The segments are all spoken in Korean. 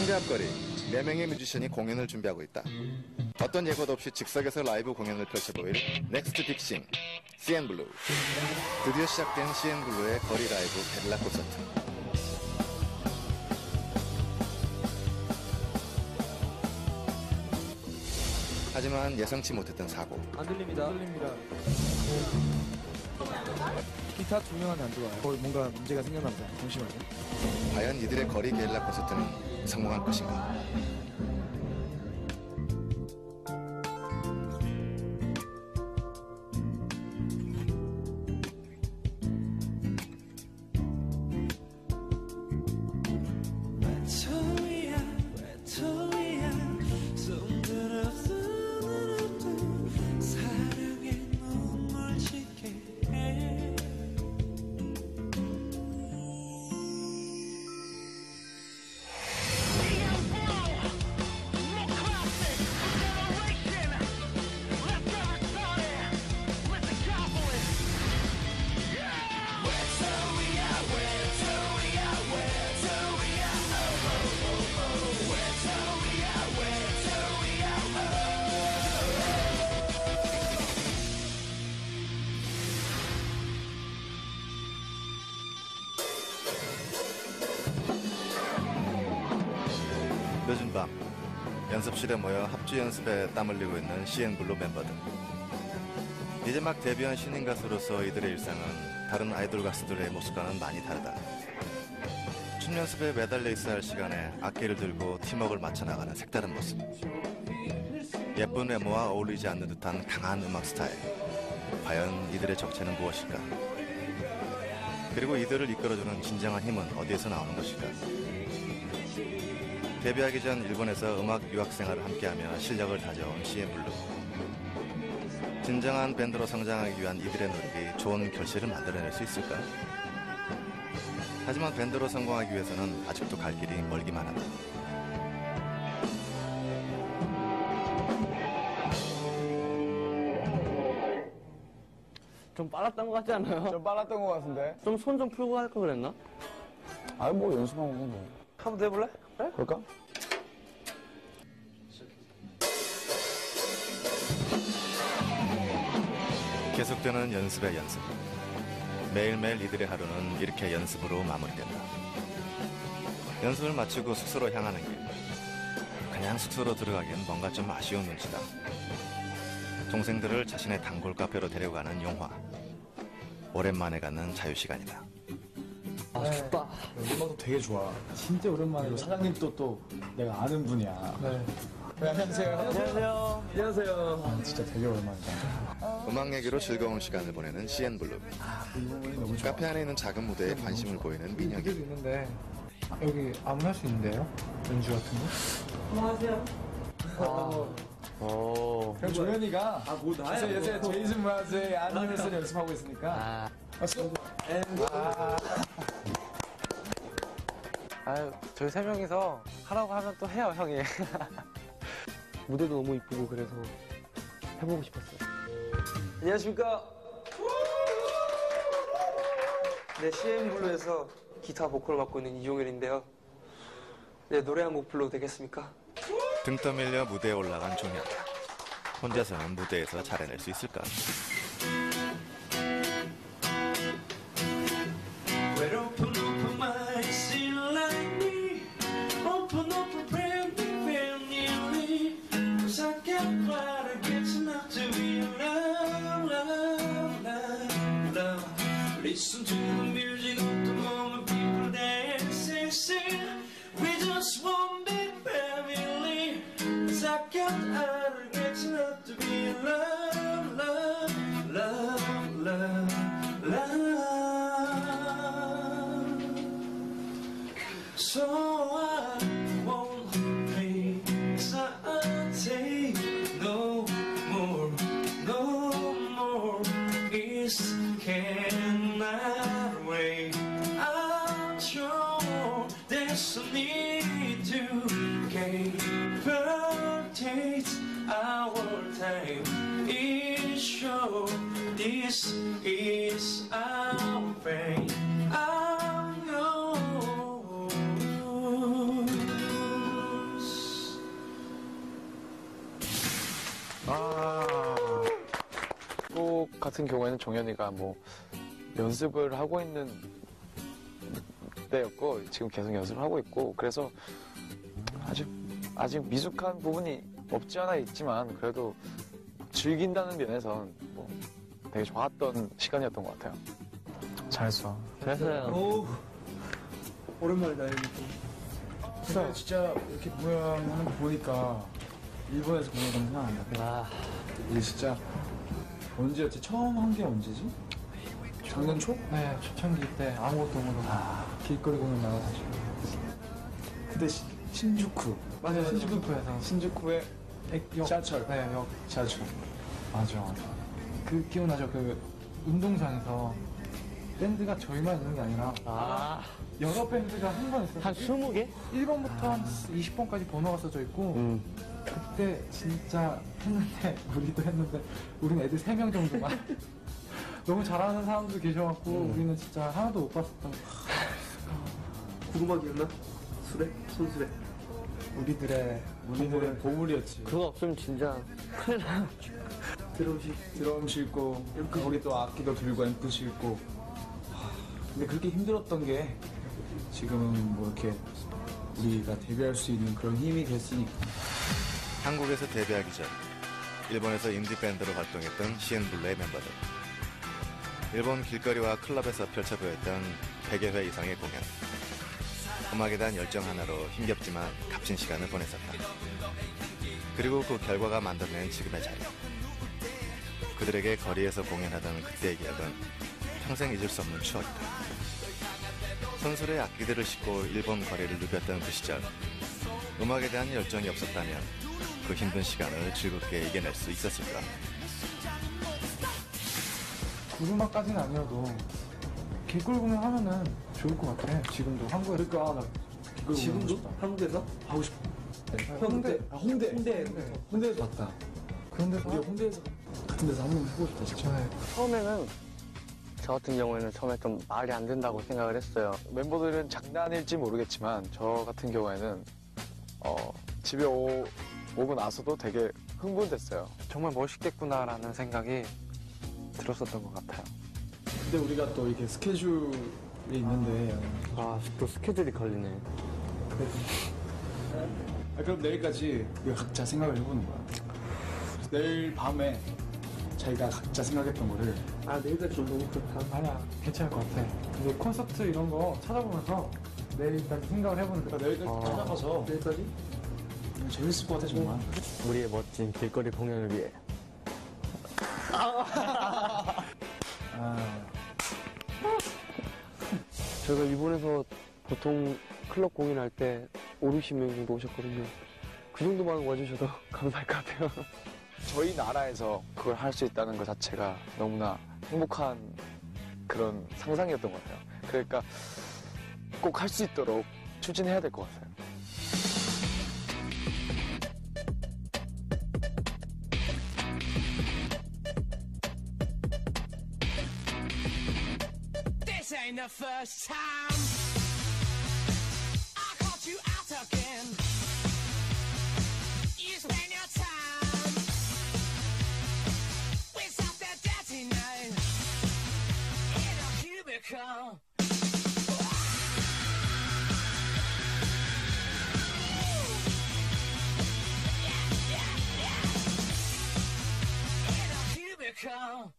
홍대 앞거리 4명의 뮤지션이 공연을 준비하고 있다. 어떤 예고도 없이 즉석에서 라이브 공연을 펼쳐보일 넥스트 빅싱 CN블루. 드디어 시작된 CN블루의 거리 라이브 게릴라 콘서트. 하지만 예상치 못했던 사고. 안 들립니다. 기타 조명은 안 좋아요. 거의 뭔가 문제가 생겼나 보다. 잠시만요. 과연 이들의 거리 게릴라 콘서트는 성공할 것인가? 늦은 밤 연습실에 모여 합주 연습에 땀 흘리고 있는 CN블루 멤버들. 이제 막 데뷔한 신인 가수로서 이들의 일상은 다른 아이돌 가수들의 모습과는 많이 다르다. 춤 연습에 매달려 있어야 할 시간에 악기를 들고 팀워크를 맞춰 나가는 색다른 모습. 예쁜 외모와 어울리지 않는 듯한 강한 음악 스타일. 과연 이들의 정체는 무엇일까? 그리고 이들을 이끌어주는 진정한 힘은 어디에서 나오는 것일까? 데뷔하기 전 일본에서 음악 유학 생활을 함께하며 실력을 다져온 CN블루. 진정한 밴드로 성장하기 위한 이들의 노력이 좋은 결실을 만들어낼 수 있을까? 하지만 밴드로 성공하기 위해서는 아직도 갈 길이 멀기만 하다. 좀 빨랐던 것 같지 않아요? 좀 빨랐던 것 같은데. 좀 손 좀 풀고 할 걸 그랬나? 아니 뭐 연습하고 뭐. 한번 해볼래? 그래? 그럴까? 계속되는 연습의 연습. 매일매일 이들의 하루는 이렇게 연습으로 마무리된다. 연습을 마치고 숙소로 향하는 길. 그냥 숙소로 들어가기엔 뭔가 좀 아쉬운 눈치다. 동생들을 자신의 단골 카페로 데려가는 용화. 오랜만에 갖는 자유시간이다. 아, 좋다. 음악도 되게 좋아. 진짜 오랜만에. 그리고 사장님도 또 내가 아는 분이야. 네. 안녕하세요. 안녕하세요. 안녕하세요. 아, 진짜 되게 오랜만이다. 음악 얘기로 즐거운 시간을 보내는 CN블루. 이 부분이 너무 좋아. 카페 안에 있는 작은 무대에 관심을 보이는 민혁이. 여기도 있는데 여기 아무나 할 수 있는데요? 연주 같은 거? 안녕하세요. 오. 그럼 조현이가 요새 제이슨 브라즈의 아니면서 연습하고 있으니까. 아유, 저희 세 명이서 하라고 하면 또 해요, 형이. 무대도 너무 이쁘고 그래서 해보고 싶었어요. 안녕하십니까. 네, CN블루에서 기타 보컬을 맡고 있는 이종일인데요. 네, 노래 한 곡 불러도 되겠습니까? 등 떠밀려 무대에 올라간 종현. 혼자서는 무대에서 잘해낼 수 있을까? Open up my see like me. Open up a brand new 'cause I can't quite get enough to be love, love, love, love. Listen to the music of the moment, people dancing, sing. We just one big family. 'Cause I can't get enough to be love, love, love, love, love. So I won't hesitate no more, no more. This cannot wait. I'm sure there's a need to captivate our time. It's sure this is our fate. I know. 같은 경우에는 종현이가 뭐 연습을 하고 있는 때였고 지금 계속 연습을 하고 있고 그래서 아직 미숙한 부분이 없지 않아 있지만 그래도 즐긴다는 면에선 뭐 되게 좋았던 시간이었던 것 같아요. 잘했어. 오, 오랜만이다, 여기. 근데 진짜 이렇게 모양을 보니까 일본에서 공연한 생각난다. 이게 진짜 언제였지? 처음 한 게 언제지? 작년 초? 네, 초창기 때 아무것도 모르고 길거리 공연 나가가지고. 그때 신주쿠. 맞아요, 신주쿠에서. 신주쿠의 지하철. 네, 역. 지하철. 맞아. 그 기억나죠? 그 운동장에서 밴드가 저희만 있는 게 아니라 여러 밴드가 한 번 있었어요. 한 20개? 1번부터 한 20번까지 번호가 써져 있고 그때 진짜 했는데 우리도 했는데 우리는 애들 3명 정도만 너무 잘하는 사람도 계셔갖고 우리는 진짜 하나도 못 봤었던 구루마기였나? 수레? 손수레. 우리들의 보물이었지. 그거 없으면 진짜 드럼 싣고 거기 또 악기도 들고 앰프 싣고. 근데 그렇게 힘들었던 게 지금은 뭐 이렇게 우리가 데뷔할 수 있는 그런 힘이 됐으니까. 한국에서 데뷔하기 전 일본에서 인디밴드로 활동했던 CN블루의 멤버들. 일본 길거리와 클럽에서 펼쳐보였던 100여 회 이상의 공연. 음악에 대한 열정 하나로 힘겹지만 값진 시간을 보냈었다. 그리고 그 결과가 만들어낸 지금의 자리. 그들에게 거리에서 공연하던 그때의 기억은 평생 잊을 수 없는 추억이다. 선술의 악기들을 싣고 일본 거리를 누볐던 그 시절. 음악에 대한 열정이 없었다면 그 힘든 시간을 즐겁게 이겨낼 수 있었을까? 구루마까지는 아니어도 길거리 공연 하면은 좋을 것 같아. 지금도 한국에. 그러니까 나 이걸 지금도? 한국에서? 하고 싶어. 홍대. 홍대에서 봤다. 그런 데서 우리가 홍대에서 같은 데서 한번 해보고 싶다 진짜. 네. 처음에는 저 같은 경우에는 처음에 좀 말이 안 된다고 생각을 했어요. 멤버들은 장난일지 모르겠지만 저 같은 경우에는 집에 오고 나서도 되게 흥분됐어요. 정말 멋있겠구나라는 생각이 들었었던 것 같아요. 근데 우리가 또 이렇게 스케줄이 있는데 또 스케줄이 걸리네. 그럼 내일까지 우리가 각자 생각을 해보는 거야. 내일 밤에 자기가 각자 생각했던 거를. 내일까지 좀 너무 그렇다. 아니야, 괜찮을 것 같아. 근데 콘서트 이런 거 찾아보면서 내일까지 생각을 해보는 거야. 내일까지 찾아가서 내일까지? 재밌을 것 같아 정말. 우리의 멋진 길거리 공연을 위해. 저희가 일본에서 보통 클럽 공연할 때 5, 60명 정도 오셨거든요. 그 정도만 와주셔도 감사할 것 같아요. 저희 나라에서 그걸 할 수 있다는 것 자체가 너무나 행복한 그런 상상이었던 것 같아요. 그러니까 꼭 할 수 있도록 추진해야 될 것 같아요. This ain't the first time I caught you out again. You spend your time with something dirty night in a cubicle. In a cubicle.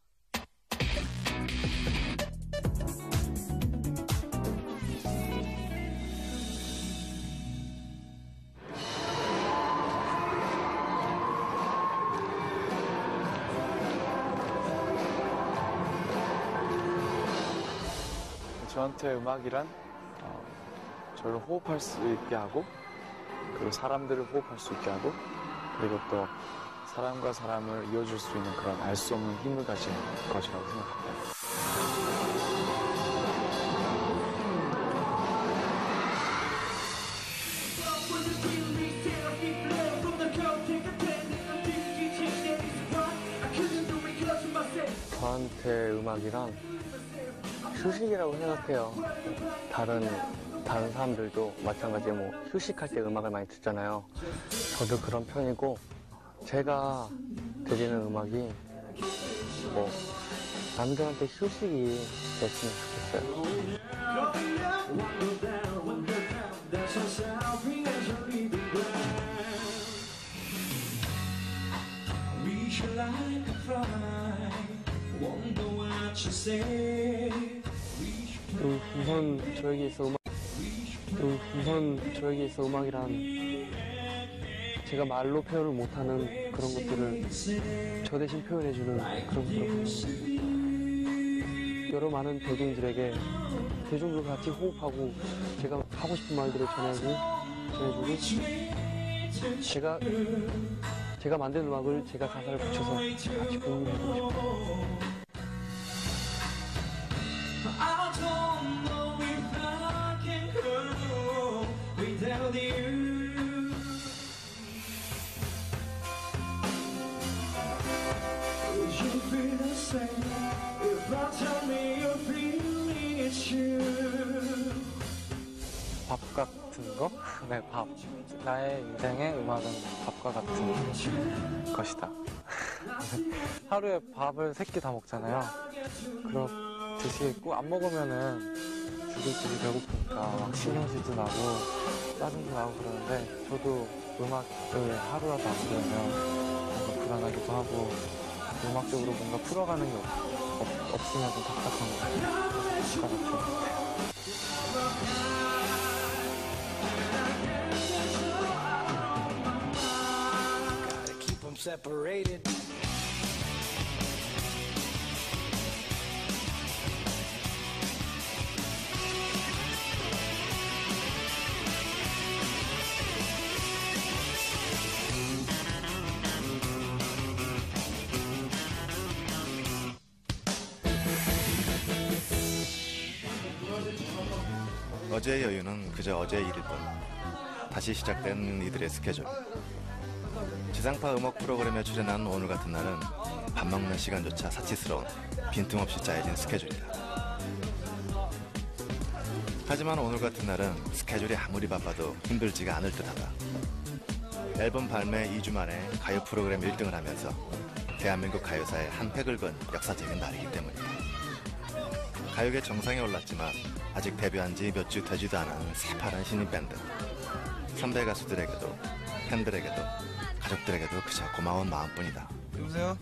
저한테 음악이란 저를 호흡할 수 있게 하고 그리고 사람들을 호흡할 수 있게 하고 그리고 또 사람과 사람을 이어줄 수 있는 그런 알 수 없는 힘을 가진 것이라고 생각합니다. 저한테 음악이란 휴식이라고 생각해요. 다른 사람들도 마찬가지로 뭐 휴식할 때 음악을 많이 듣잖아요. 저도 그런 편이고 제가 들리는 음악이 뭐 남들한테 휴식이 됐으면 좋겠어요. 우선 저에게 있어 음악이란 제가 말로 표현을 못하는 그런 것들을 저 대신 표현해주는 그런 것들을 여러 많은 대중들에게 대중들과 같이 호흡하고 제가 하고 싶은 말들을 전해주고 제가 만든 음악을 제가 가사를 붙여서 같이 공유해주고 싶어요. I don't know if I can go without you. Would you feel the same if I tell me you're feeling it's you? 밥 같은 거? 네, 밥. 나의 인생의 음악은 밥과 같은 것이다. 하루에 밥을 3끼 다 먹잖아요. 그렇듯이 꼭 안 먹으면은 죽을지도 배고프니까 막 신경질도 나고 짜증도 나고 그러는데 저도 음악을 하루라도 안 들으면 뭔가 불안하기도 하고 음악적으로 뭔가 풀어가는 게 없으면 좀 답답한 것 같아요. Separated. 어제의 여유는 그저 어제의 일일 뿐. 다시 시작된 이들의 스케줄. 지상파 음악 프로그램에 출연한 오늘 같은 날은 밥 먹는 시간조차 사치스러운 빈틈없이 짜여진 스케줄이다. 하지만 오늘 같은 날은 스케줄이 아무리 바빠도 힘들지가 않을 듯하다. 앨범 발매 2주 만에 가요 프로그램 1등을 하면서 대한민국 가요사의 한 획을 그은 역사적인 날이기 때문이다. 가요계 정상에 올랐지만 아직 데뷔한 지 몇 주 되지도 않은 새파란 신인 밴드. 선배 가수들에게도 팬들에게도 가족들에게도 그저 고마운 마음뿐이다. 여보세요?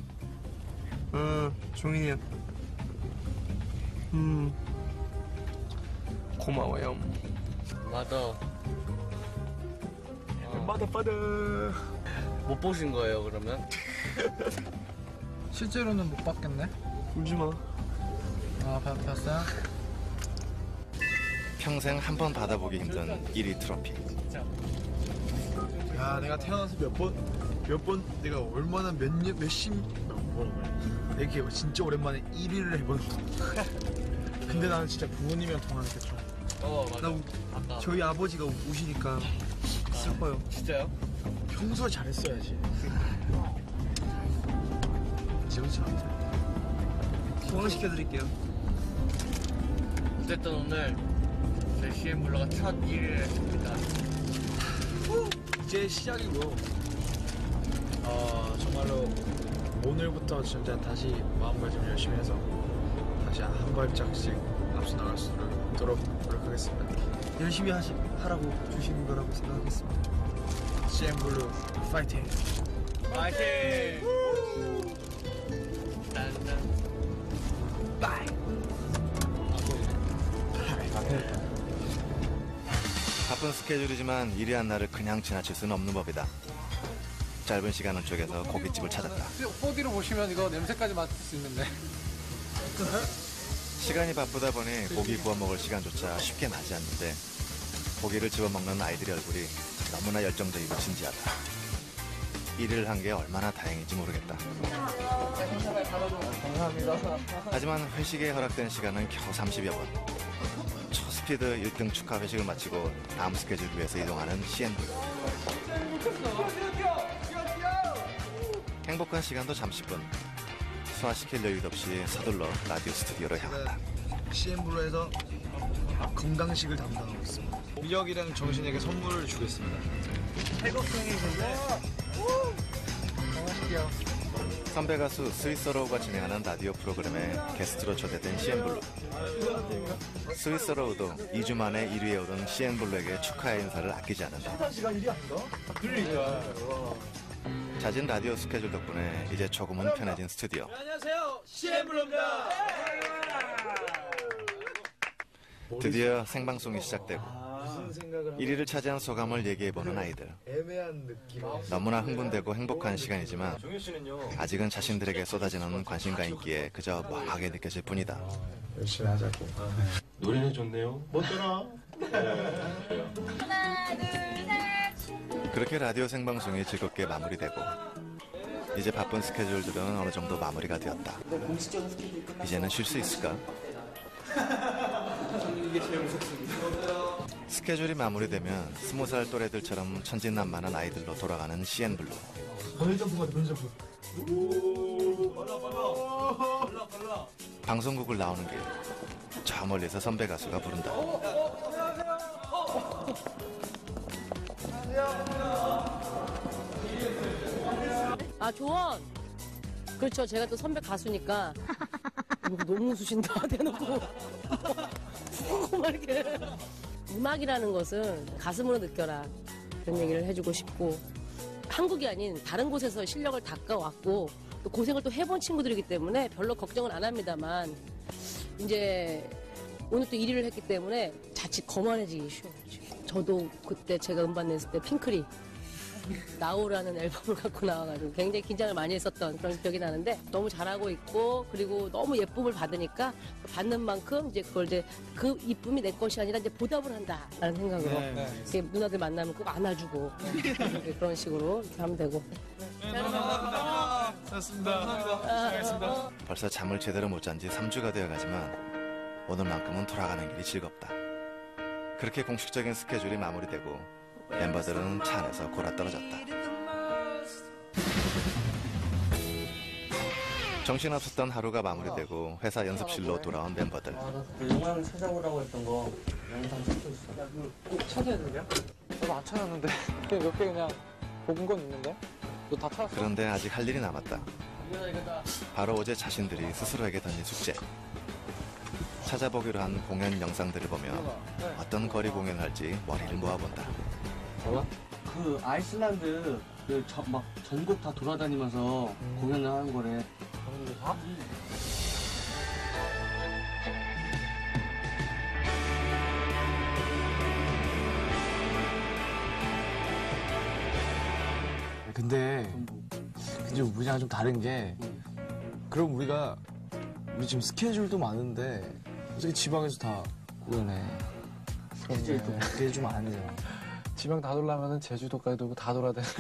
종인이야. 고마워요. 마더. 못 보신 거예요, 그러면? 실제로는 못 받겠네? 울지 마. 아, 봤어요? 평생 한 번 받아보기 힘든 1위 트로피. 야, 내가 태어나서 몇 번 내가 얼마나 몇십 이렇게 진짜 오랜만에 1위를 해보는 거. 근데 나는 진짜 부모님이랑 통화하니까 좀. 맞아. 저희 아버지가 우시니까 슬퍼요. 진짜요? 평소에 잘했어야지. 지금치 소개시켜드릴게요. 어쨌든 오늘 제 CM 블루가 첫 1위를 했습니다. 이제 시작이고 정말로 오늘부터 진짜 다시 마음을 좀 열심히 해서 다시 한 발짝씩 앞서 나갈 수 있도록 노력하겠습니다. 열심히 하라고 주시는 거라고 생각하겠습니다. CM 블루 파이팅! 파이팅! 딴딴. 바이! 바쁜 스케줄이지만 1위 한 날을 그냥 지나칠 수는 없는 법이다. 짧은 시간을 쪼개서 고깃집을 찾았다. 4D로 보시면 이거 냄새까지 맡을 수 있는데. 시간이 바쁘다 보니 고기 구워 먹을 시간조차 쉽게 나지 않는데 고기를 집어먹는 아이들의 얼굴이 너무나 열정적이고 진지하다. 1위를 한 게 얼마나 다행인지 모르겠다. 감사합니다. 하지만 회식에 허락된 시간은 겨우 30여 분. 초스피드 1등 축하 회식을 마치고 다음 스케줄 위해서 이동하는 CN블루. 행복한 시간도 잠시뿐. 소화시킬 여유도 없이 서둘러 라디오 스튜디오로 향한다. CM 블루에서 건강식을 담당하고 있습니다. 미력이랑 정신에게 선물을 주겠습니다. 태국생이신데 건강식이요. 선배 가수 스위스로우가 진행하는 라디오 프로그램에 게스트로 초대된 CN블루. 스위스로우도 2주 만에 1위에 오른 CN블루에게 축하의 인사를 아끼지 않는다. 잦은 라디오 스케줄 덕분에 이제 조금은 편해진 스튜디오. 안녕하세요, CN블루입니다. 드디어 생방송이 시작되고 1위를 차지한 소감을 얘기해보는 아이들. 너무나 흥분되고 행복한 시간이지만 아직은 자신들에게 쏟아지는 관심과 인기에 그저 멍하게 느껴질 뿐이다. 열심히 하자고. 노래는 좋네요. 뭐더라? 그렇게 라디오 생방송이 즐겁게 마무리되고 이제 바쁜 스케줄들은 어느 정도 마무리가 되었다. 이제는 쉴 수 있을까? 스케줄이 마무리되면 20살 또래들처럼 천진난만한 아이들로 돌아가는 CN블루. 방송국을 나오는 길, 저 멀리서 선배 가수가 부른다. 아, 조원. 그렇죠. 제가 또 선배 가수니까. 너무 웃으신다. 대놓고. 막 이렇게. 음악이라는 것은 가슴으로 느껴라. 그런 얘기를 해주고 싶고. 한국이 아닌 다른 곳에서 실력을 닦아왔고, 또 고생을 또 해본 친구들이기 때문에 별로 걱정은 안 합니다만, 이제 오늘 또 1위를 했기 때문에 자칫 거만해지기 쉬워요. 저도 그때 제가 음반 냈을 때 핑클이 나오라는 앨범을 갖고 나와가지고 굉장히 긴장을 많이 했었던 그런 기억이 나는데 너무 잘하고 있고 그리고 너무 예쁨을 받으니까 받는 만큼 이제 그걸 이제 그 이쁨이 내 것이 아니라 이제 보답을 한다라는 생각으로 이렇게 누나들 만나면 꼭 안아주고 그런 식으로 이렇게 하면 되고. 벌써 잠을 제대로 못 잔 지 3주가 되어가지만 오늘만큼은 돌아가는 길이 즐겁다. 그렇게 공식적인 스케줄이 마무리되고 멤버들은 차 안에서 골아떨어졌다. 정신없었던 하루가 마무리되고 회사 연습실로 돌아온 멤버들. 영상 찾아보라고 했던 거 영상 찾고 있어. 꼭 찾아야 되냐? 저도 안 찾았는데. 그냥 몇 개 그냥 본 건 있는데? 너 다 찾았어? 그런데 아직 할 일이 남았다. 바로 어제 자신들이 스스로에게 던진 숙제. 찾아보기로 한 공연 영상들을 보며 어떤 거리 공연을 할지 머리를 모아본다. 그 아이슬란드 막 전국 다 돌아다니면서 공연을 하는 거래. 근데 우리랑 좀 다른 게 그럼 우리 지금 스케줄도 많은데 어떻게 지방에서 다 공연해. 그게 좀 아니잖아. 지방 다 돌려면은 제주도까지 돌고 다 돌아야 되는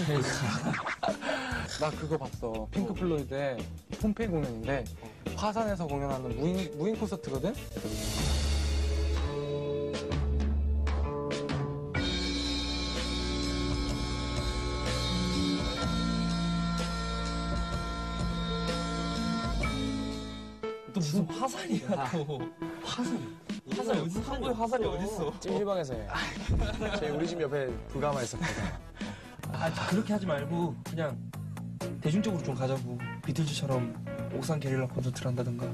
나 그거 봤어. 핑크 플로이드의 폼페이 공연인데 화산에서 공연하는 무인 콘서트거든? 또 무슨 화산이야 또. 화산 어딨어? 한국에 화산이 어딨어? 찜질방에서 해. 우리 집 옆에 불가마 있었거든. 그렇게 하지 말고 그냥 대중적으로 좀 가자고. 비틀즈처럼 옥상 게릴라 콘서트를 한다든가.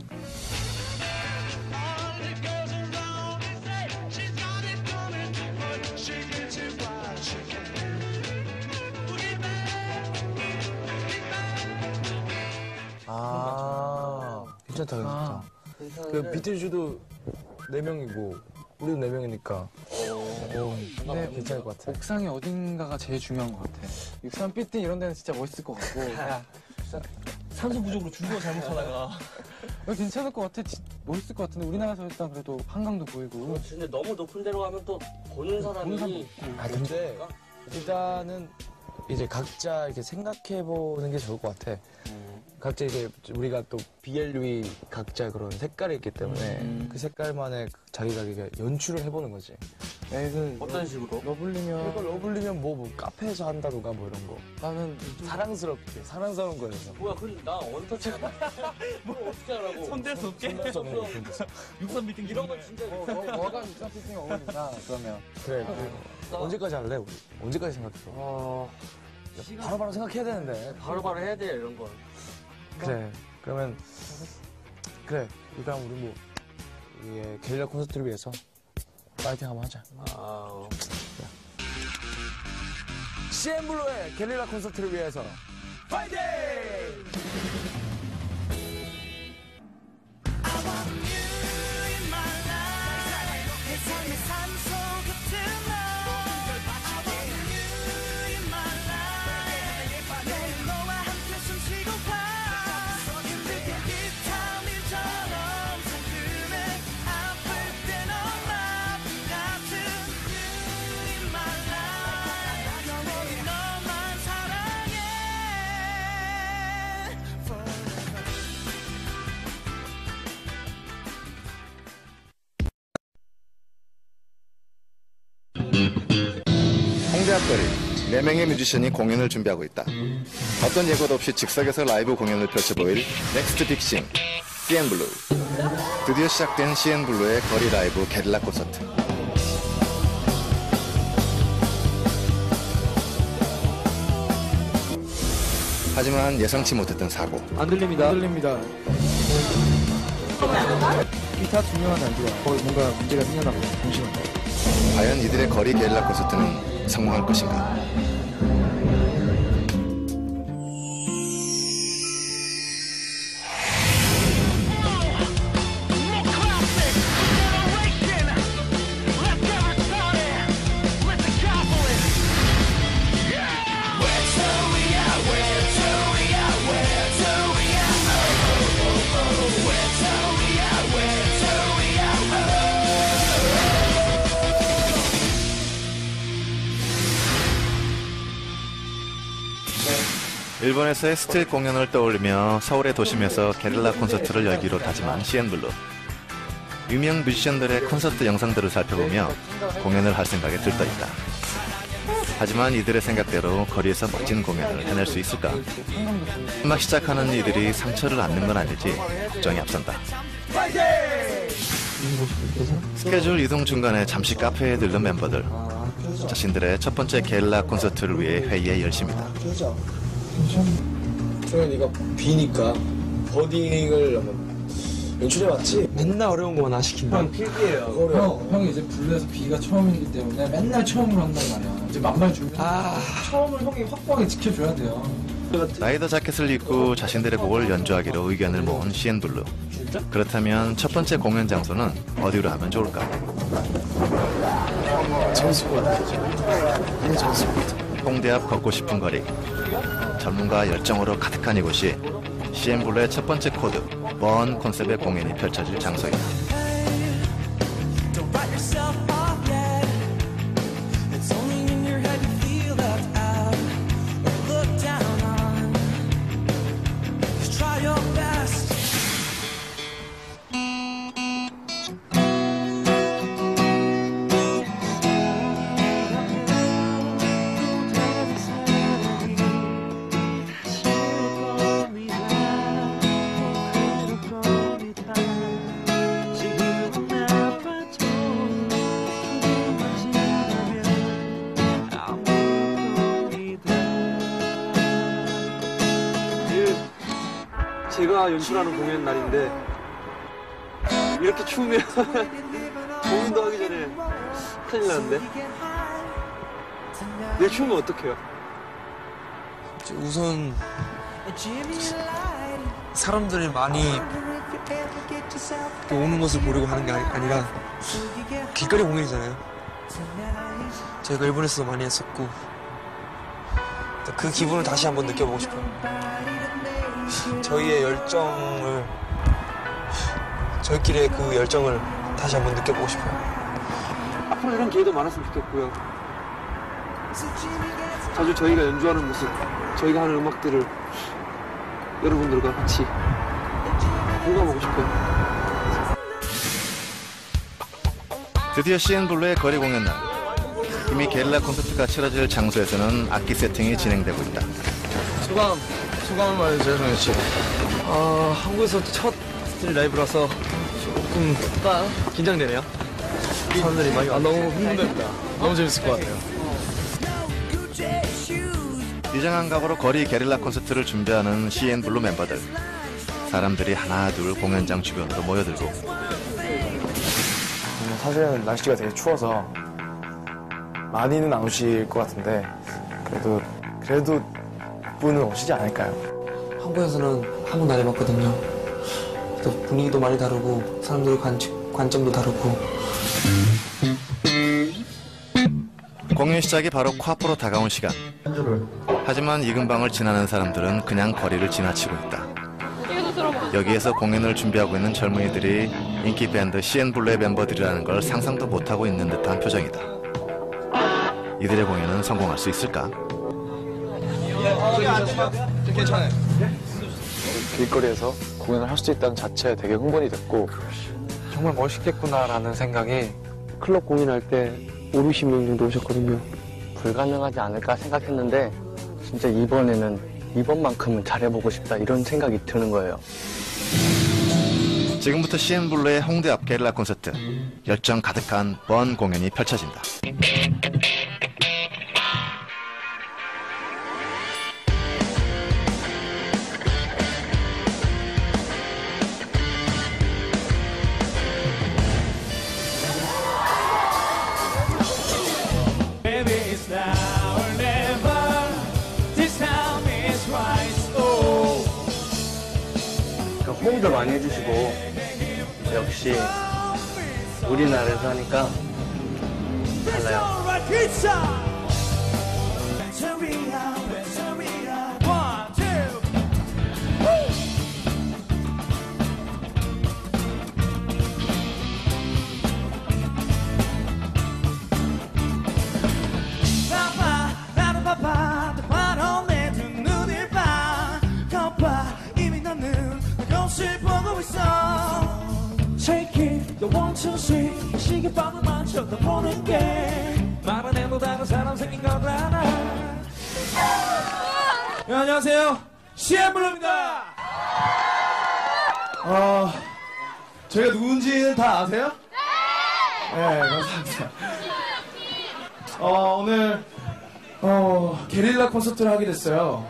괜찮다. 그 비틀즈도 4명이고 우리도 4명이니까 근데 괜찮을 것 같아. 옥상이 어딘가가 제일 중요한 것 같아. 육산 삐뚤 이런 데는 진짜 멋있을 것 같고. 산소 부족으로 죽어 잘못하다가. 괜찮을 것 같아. 멋있을 것 같은데 우리나라에서 일단 그래도 한강도 보이고. 근데 너무 높은 데로 가면 또 보는 사람이 근데 일단은 이제 각자 이렇게 생각해보는 게 좋을 것 같아. 각자 이제 우리가 또 BLV 각자 그런 색깔이 있기 때문에 그 색깔만의 자기가 이렇게 연출을 해보는 거지. 애들 어떤 식으로? 러블리면 뭐 카페에서 한다던가 뭐 이런 거. 나는 사랑스럽게 사랑스러운 거에서. 뭐야, 그럼 나 원터치가 뭘 어떻게 하라고? 손댈 수 없게. 육산 미팅 이런 건 진짜 너가 육산 삐뚤이 어울린다 그러면. 그래. 언제까지 할래 우리? 언제까지 생각해? 바로바로 생각해야 되는데. 바로바로 해야 돼, 이런 건. 그래. 그러면 그래. 일단 우리 뭐 우리의 게릴라 콘서트를 위해서 파이팅 한번 하자. CN블루의 게릴라 콘서트를 위해서 파이팅! 홍대 앞거리 4명의 뮤지션이 공연을 준비하고 있다. 어떤 예고도 없이 즉석에서 라이브 공연을 펼쳐보일 넥스트 빅싱 CN블루. 드디어 시작된 CN블루의 거리 라이브 게릴라 콘서트. 하지만 예상치 못했던 사고. 안 들립니다. 기타 두 명은 안 좋아. 거기 뭔가 문제가 생겨나 보다. 잠시만요. 과연 이들의 거리 게릴라 콘서트는 성공할 것인가? 일본에서의 스트릿 공연을 떠올리며 서울의 도심에서 게릴라 콘서트를 열기로 다짐한 CN블루. 유명 뮤지션들의 콘서트 영상들을 살펴보며 공연을 할 생각에 들떠있다. 하지만 이들의 생각대로 거리에서 멋진 공연을 해낼 수 있을까? 막 시작하는 이들이 상처를 안는 건 아닐지 걱정이 앞선다. 스케줄 이동 중간에 잠시 카페에 들른 멤버들. 자신들의 첫 번째 게릴라 콘서트를 위해 회의에 열심이다. 종현이가 B니까 버딩을 한번 연출해봤지? 맨날 어려운 거만 안 시킨다. 형 필기예요. 형이 이제 블루에서 B가 처음이기 때문에 맨날 처음으로 한단 말이야. 이제 만말 주면 처음을 형이 확고하게 지켜줘야 돼요. 라이더 자켓을 입고 자신들의 곡을 연주하기로 의견을 모은 CN블루. 그렇다면 첫 번째 공연 장소는 어디로 하면 좋을까? 전수고 같아. 전수고 같아. 홍대 앞 걷고 싶은 거리. 젊음과 열정으로 가득한 이곳이 CN블루의 첫 번째 코드, 먼 컨셉의 공연이 펼쳐질 장소이다. 제가 연출하는 공연 날인데 이렇게 추우면 공연도 하기 전에 큰일 나는데 내일 추우면 어떡해요? 우선 사람들이 많이 오는 것을 보려고 하는 게 아니라 길거리 공연이잖아요. 저희가 일본에서도 많이 했었고 그 기분을 다시 한번 느껴보고 싶어요. 저희의 열정을, 저희끼리의 그 열정을 다시 한번 느껴보고 싶어요. 앞으로 이런 기회도 많았으면 좋겠고요. 자주 저희가 연주하는 모습, 저희가 하는 음악들을 여러분들과 같이 공감하고 싶어요. 드디어 CN블루의 거리 공연 날. 이미 게릴라 콘서트가 치러질 장소에서는 악기 세팅이 진행되고 있다. 소감을 말해주세요, 정현 씨. 한국에서 첫 스트릿 라이브라서 조금 긴장되네요. 사람들이 많이 너무 흥분됩니다. 너무 재밌을 것 같아요. 이장한 각오로 거리 게릴라 콘서트를 준비하는 CN블루 멤버들. 사람들이 하나 둘 공연장 주변으로 모여들고 사실은 날씨가 되게 추워서 많이는 안 오실 것 같은데 그래도 분은 오시지 않을까요? 한국에서는 한 번도 안 해봤거든요. 또 분위기도 많이 다르고 사람들의 관점도 다르고. 공연 시작이 바로 코앞으로 다가온 시간. 하지만 이 근방을 지나는 사람들은 그냥 거리를 지나치고 있다. 여기에서 공연을 준비하고 있는 젊은이들이 인기 밴드 CN블루의 멤버들이라는 걸 상상도 못하고 있는 듯한 표정이다. 이들의 공연은 성공할 수 있을까? 괜찮아요. 길거리에서 공연을 할 수 있다는 자체에 되게 흥분이 됐고 정말 멋있겠구나라는 생각이 클럽 공연할 때 50명 정도 오셨거든요. 불가능하지 않을까 생각했는데 진짜 이번만큼은 잘해보고 싶다 이런 생각이 드는 거예요. 지금부터 CN블루의 홍대 앞 게릴라 콘서트. 열정 가득한 번 공연이 펼쳐진다. 호응도 많이 해주시고 역시 우리나라에서 하니까 달라요. 시계방을 맞춰 더 보는 게 말 안 해도 다른 사람 생긴 것 하나. 네, 안녕하세요. CN블루입니다. 제가 누군지는 다 아세요? 네, 감사합니다. 오늘 게릴라 콘서트를 하게 됐어요.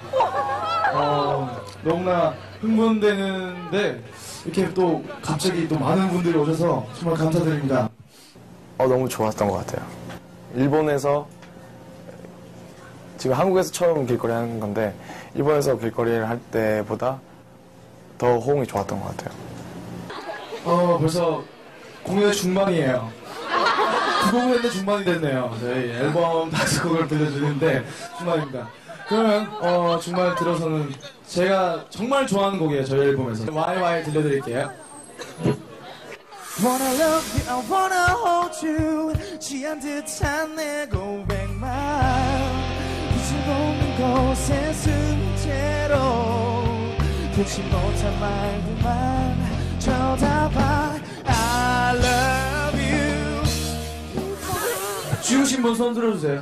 너무나 흥분되는데 이렇게 또 갑자기 또 많은 분들이 오셔서 정말 감사드립니다. 너무 좋았던 것 같아요. 일본에서 지금 한국에서 처음 길거리 하는 건데 일본에서 길거리를 할 때보다 더 호응이 좋았던 것 같아요. 벌써 공연의 중반이에요. 9곡을 했는데 중반이 됐네요. 저희 앨범 5곡을 들려주는데 중반입니다. 그러면 중반에 들어서는 제가 정말 좋아하는 곡이에요. 저희 앨범에서 YY 들려드릴게요. Wanna love you, I wanna hold you. 취한 듯한 내 고백만 잊지 못는 곳에 숨채로 듣지 못한 말들만 쳐다봐. I love you. 추우신 분 손 들어주세요.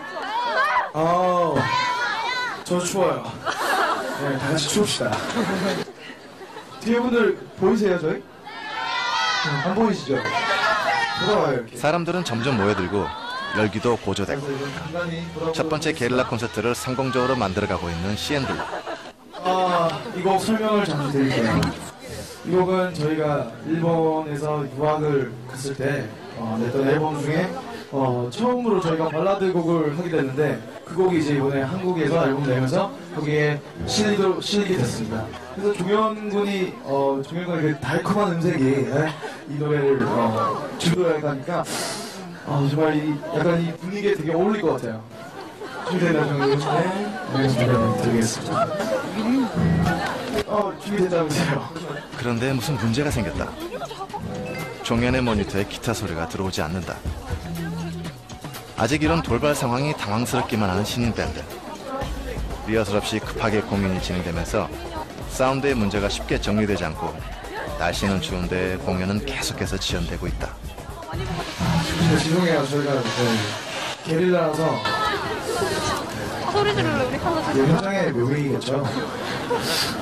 저 추워요. 네, 다 같이 추웁시다. 뒤에 분들 보이세요, 저희? 안 보이시죠? 돌아와요, 이렇게. 사람들은 점점 모여들고 열기도 고조되고 첫 번째 게릴라 콘서트를 성공적으로 만들어가고 있는 CN블루. 이 곡 설명을 잠시 드릴게요. 이 곡은 저희가 일본에서 유학을 갔을 때 냈던 앨범 중에 처음으로 저희가 발라드 곡을 하게 됐는데 그 곡이 이제 이번에 한국에서 앨범 내면서 거기에 실리게 됐습니다. 그래서 종현 군이 그 달콤한 음색이 이 노래를 주도해야 하니까 정말 약간 이 분위기에 되게 어울릴 것 같아요. 준비됐나요, 네, 드리겠습니다. 준비됐다면서요. 그런데 무슨 문제가 생겼다. 종현의 모니터에 기타 소리가 들어오지 않는다. 아직 이런 돌발 상황이 당황스럽기만 하는 신인 밴드. 리허설 없이 급하게 공연이 진행되면서 사운드의 문제가 쉽게 정리되지 않고 날씨는 추운데 공연은 계속해서 지연되고 있다. 죄송해요. 저희가 게릴라라서 소리 지르려 우리 카메라 현장의 묘미겠죠.